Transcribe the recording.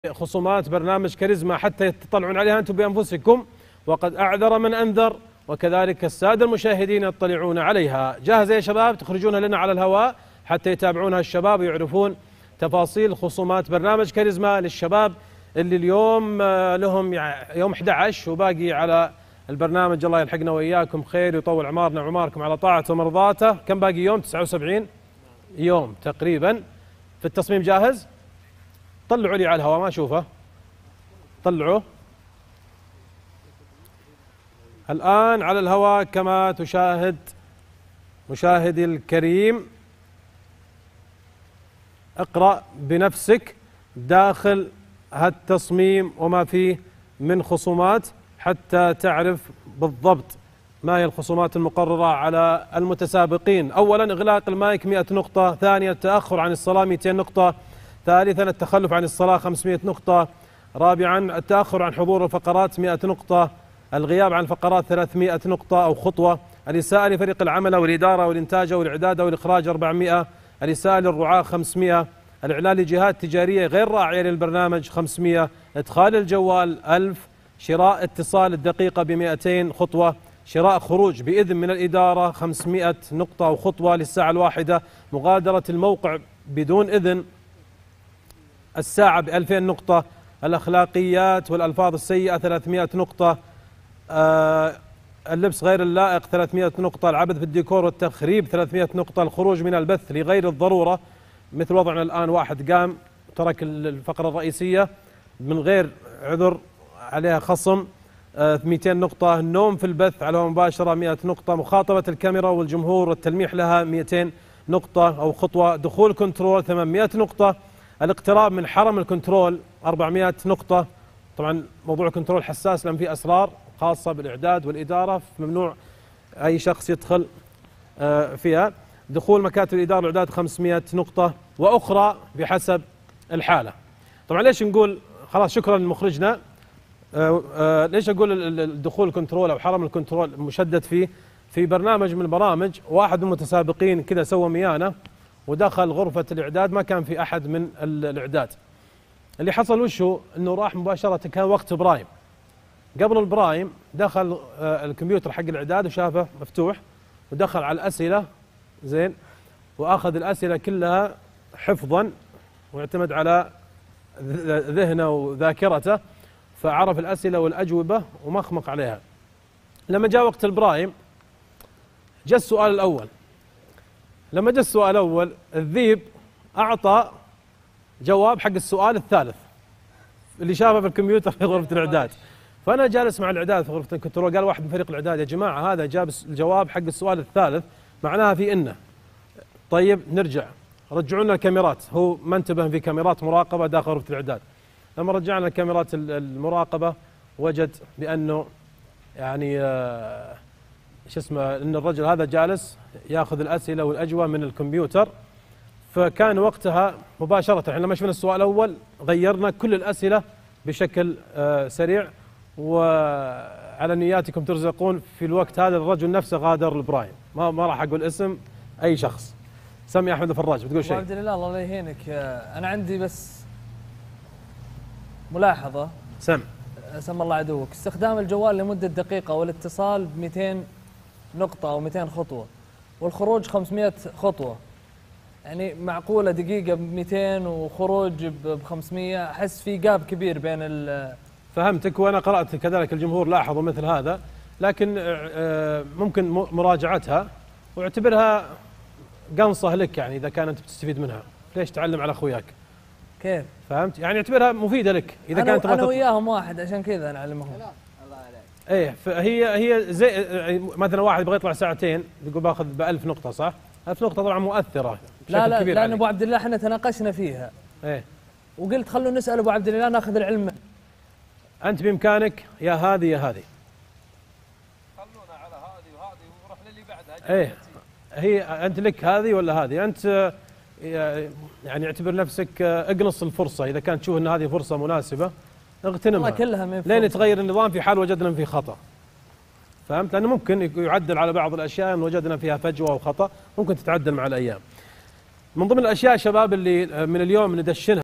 خصومات برنامج كاريزما حتى تطلعون عليها أنتم بأنفسكم، وقد أعذر من أنذر، وكذلك السادة المشاهدين يطلعون عليها. جاهزة يا شباب؟ تخرجونها لنا على الهواء حتى يتابعونها الشباب ويعرفون تفاصيل خصومات برنامج كاريزما للشباب اللي اليوم لهم يوم 11 وباقي على البرنامج. الله يلحقنا وإياكم خير ويطول أعمارنا وأعماركم على طاعته ومرضاته. كم باقي يوم؟ 79 يوم تقريبا. في التصميم جاهز؟ طلعوا لي على الهواء ما أشوفه. طلعوا الآن على الهواء كما تشاهد مشاهدي الكريم. اقرأ بنفسك داخل هالتصميم وما فيه من خصومات حتى تعرف بالضبط ما هي الخصومات المقررة على المتسابقين. أولا إغلاق المايك 100 نقطة، ثانيا التأخر عن الصلاة 200 نقطة، ثالثا التخلف عن الصلاة 500 نقطة، رابعا التأخر عن حضور الفقرات 100 نقطة، الغياب عن الفقرات 300 نقطة أو خطوة، الإساءة لفريق العمل والإدارة والإنتاج والإعداد والإخراج 400، الإساءة للرعاة 500، الإعلان لجهات تجارية غير راعية للبرنامج 500، إدخال الجوال 1000، شراء اتصال الدقيقة ب200 خطوة، شراء خروج بإذن من الإدارة 500 نقطة أو خطوة للساعة الواحدة، مغادرة الموقع بدون إذن الساعة ب2000 نقطة، الأخلاقيات والألفاظ السيئة 300 نقطة، اللبس غير اللائق 300 نقطة، العبث بالديكور والتخريب 300 نقطة، الخروج من البث لغير الضرورة مثل وضعنا الآن، واحد قام ترك الفقرة الرئيسية من غير عذر عليها خصم 200 نقطة، النوم في البث على مباشرة 100 نقطة، مخاطبة الكاميرا والجمهور والتلميح لها 200 نقطة أو خطوة، دخول كنترول 800 نقطة، الاقتراب من حرم الكنترول 400 نقطة. طبعا موضوع الكنترول حساس لأن فيه أسرار خاصة بالإعداد والإدارة، ممنوع أي شخص يدخل فيها. دخول مكاتب الإدارة والإعداد 500 نقطة وأخرى بحسب الحالة. طبعا ليش نقول خلاص شكرا لمخرجنا، ليش أقول الدخول الكنترول أو حرم الكنترول مشدد فيه؟ في برنامج من البرامج واحد من المتسابقين كذا سوى ميانة ودخل غرفة الإعداد، ما كان في أحد من الإعداد. اللي حصل وشو؟ إنه راح مباشرة، كان وقت برايم، قبل البرايم دخل الكمبيوتر حق الإعداد وشافه مفتوح ودخل على الأسئلة زين، وأخذ الأسئلة كلها حفظا واعتمد على ذهنه وذاكرته، فعرف الأسئلة والأجوبة ومخمق عليها. لما جاء وقت البرايم جاء السؤال الأول، لما جاء السؤال الأول الذيب أعطى جواب حق السؤال الثالث اللي شافه في الكمبيوتر في غرفة الإعداد. فأنا جالس مع الإعداد في غرفة الكنترول، قال واحد من فريق الإعداد يا جماعة هذا جاب الجواب حق السؤال الثالث معناها في إنه. طيب نرجع، رجعوا لنا الكاميرات، هو ما انتبه في كاميرات مراقبة داخل غرفة الإعداد. لما رجعنا الكاميرات المراقبة وجد بأنه يعني شو اسمه، إن الرجل هذا جالس ياخذ الأسئلة والأجوبة من الكمبيوتر. فكان وقتها مباشرة احنا لما شفنا السؤال الأول غيرنا كل الأسئلة بشكل سريع، وعلى نياتكم ترزقون. في الوقت هذا الرجل نفسه غادر البرايم، ما راح أقول اسم أي شخص. سمي أحمد الفراج، بتقول شيء؟ عبد الله الله يهينك، أنا عندي بس ملاحظة. سم الله عدوك. استخدام الجوال لمدة دقيقة والاتصال ب200 نقطة أو 200 خطوة، والخروج 500 خطوة. يعني معقولة دقيقة ب200 وخروج ب500؟ أحس في جاب كبير بين فهمتك، وأنا قرأت كذلك الجمهور لاحظوا مثل هذا، لكن ممكن مراجعتها واعتبرها قنصة لك، يعني إذا كان أنت بتستفيد منها ليش تعلم على أخوياك؟ كيف؟ فهمت؟ يعني اعتبرها مفيدة لك إذا كانت أنا وياهم واحد، عشان كذا نعلمهم. الله عليك. إيه، فهي زي مثلا واحد يبغى يطلع ساعتين يقول باخذ ب1000 نقطة، صح؟ 1000 نقطة طبعا مؤثرة بشكل كبير. لأن أبو عبد الله احنا تناقشنا فيها. إيه. وقلت خلوا نسأل أبو عبد الله ناخذ العلم منه. أنت بإمكانك يا هذه يا هذه. خلونا على هذه وهذه ونروح للي بعدها. إيه، هي أنت لك هذه ولا هذه؟ أنت يعني اعتبر نفسك اقنص الفرصة، إذا كانت تشوف أن هذه فرصة مناسبة اغتنمها كلها لين يتغير النظام في حال وجدنا فيه خطأ. فهمت؟ لأنه ممكن يعدل على بعض الأشياء إن وجدنا فيها فجوة أو خطأ، ممكن تتعدل مع الأيام. من ضمن الأشياء شباب اللي من اليوم ندشنها